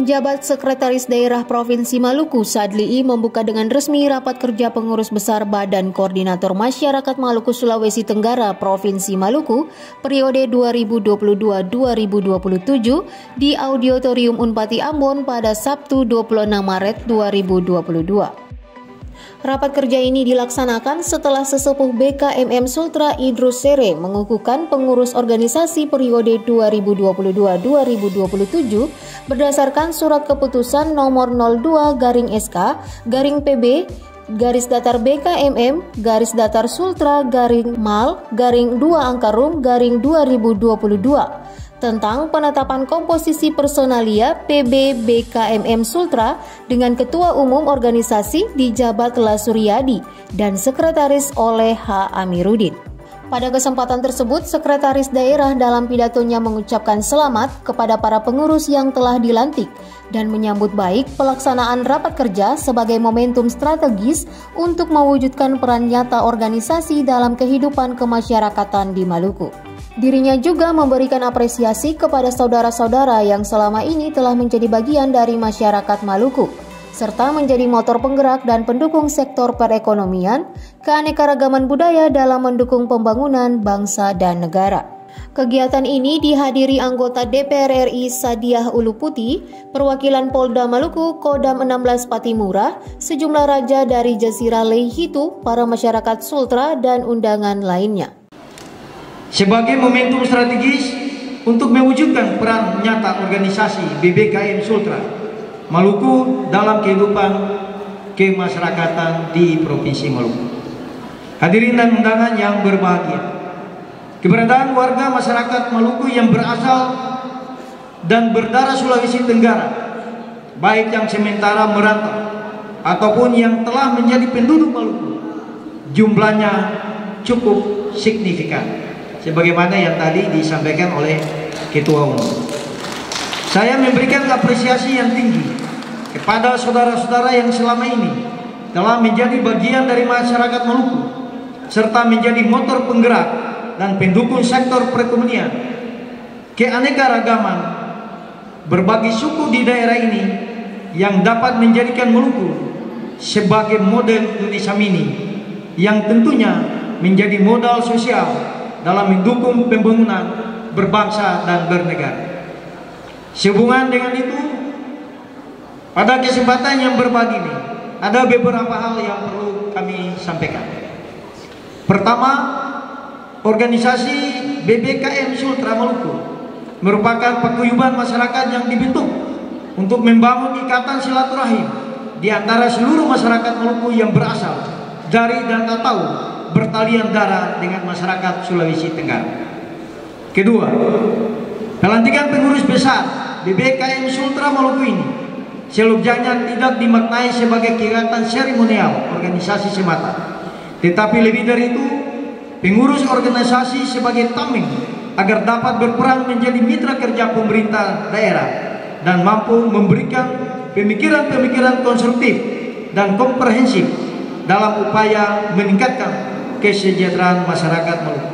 Penjabat Sekretaris Daerah Provinsi Maluku, Sadli I, membuka dengan resmi rapat kerja pengurus besar Badan Koordinator Masyarakat Maluku Sulawesi Tenggara Provinsi Maluku periode 2022-2027 di Auditorium Unpati Ambon pada Sabtu 26 Maret 2022. Rapat kerja ini dilaksanakan setelah sesepuh BKMM Sultra Idrus Sere mengukuhkan pengurus organisasi periode 2022-2027 berdasarkan surat keputusan nomor 02/SK/PB _ BKMM _ Sultra _ Mal _ 2 tentang penetapan komposisi personalia PB BKMM Sultra dengan Ketua Umum Organisasi dijabat Lasuryadi dan Sekretaris oleh H. Amiruddin. Pada kesempatan tersebut, Sekretaris Daerah dalam pidatonya mengucapkan selamat kepada para pengurus yang telah dilantik dan menyambut baik pelaksanaan rapat kerja sebagai momentum strategis untuk mewujudkan peran nyata organisasi dalam kehidupan kemasyarakatan di Maluku. Dirinya juga memberikan apresiasi kepada saudara-saudara yang selama ini telah menjadi bagian dari masyarakat Maluku, serta menjadi motor penggerak dan pendukung sektor perekonomian, keanekaragaman budaya dalam mendukung pembangunan bangsa dan negara. Kegiatan ini dihadiri anggota DPR RI Sadiah Uluputi, perwakilan Polda Maluku, Kodam 16 Patimura, sejumlah raja dari Jazirah Leihitu, para masyarakat Sultra, dan undangan lainnya. Sebagai momentum strategis untuk mewujudkan peran nyata organisasi BBKM Sultra Maluku dalam kehidupan kemasyarakatan di Provinsi Maluku. Hadirin dan undangan yang berbahagia, keberadaan warga masyarakat Maluku yang berasal dan berdarah Sulawesi Tenggara, baik yang sementara merantau ataupun yang telah menjadi penduduk Maluku, jumlahnya cukup signifikan, sebagaimana yang tadi disampaikan oleh Ketua Umum. Saya memberikan apresiasi yang tinggi kepada saudara-saudara yang selama ini telah menjadi bagian dari masyarakat Maluku, serta menjadi motor penggerak dan pendukung sektor perekonomian, keanekaragaman berbagai suku di daerah ini yang dapat menjadikan Maluku sebagai model Indonesia Mini yang tentunya menjadi modal sosial dalam mendukung pembangunan berbangsa dan bernegara. Sehubungan dengan itu, pada kesempatan yang berbagi ini, ada beberapa hal yang perlu kami sampaikan. Pertama, organisasi BBKM Sultra Maluku merupakan paguyuban masyarakat yang dibentuk untuk membangun ikatan silaturahim di antara seluruh masyarakat Maluku yang berasal dari dan atau bertalian darah dengan masyarakat Sulawesi Tenggara. Kedua, pelantikan pengurus besar BBKM Sultra Maluku ini selebihnya tidak dimaknai sebagai kegiatan seremonial organisasi semata, tetapi lebih dari itu, pengurus organisasi sebagai tameng agar dapat berperan menjadi mitra kerja pemerintah daerah dan mampu memberikan pemikiran-pemikiran konstruktif dan komprehensif dalam upaya meningkatkan kesejahteraan masyarakat Maluku.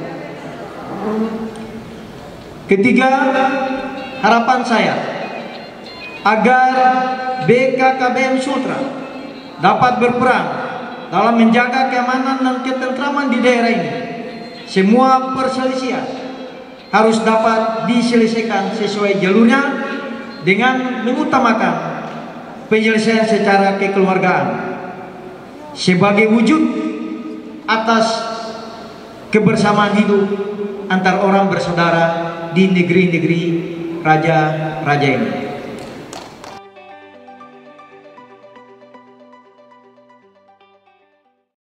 Ketiga, harapan saya agar BKKBM Sultra dapat berperan dalam menjaga keamanan dan ketentraman di daerah ini. Semua perselisihan harus dapat diselesaikan sesuai jalurnya dengan mengutamakan penyelesaian secara kekeluargaan sebagai wujud atas kebersamaan hidup antar orang bersaudara di negeri-negeri raja-raja ini.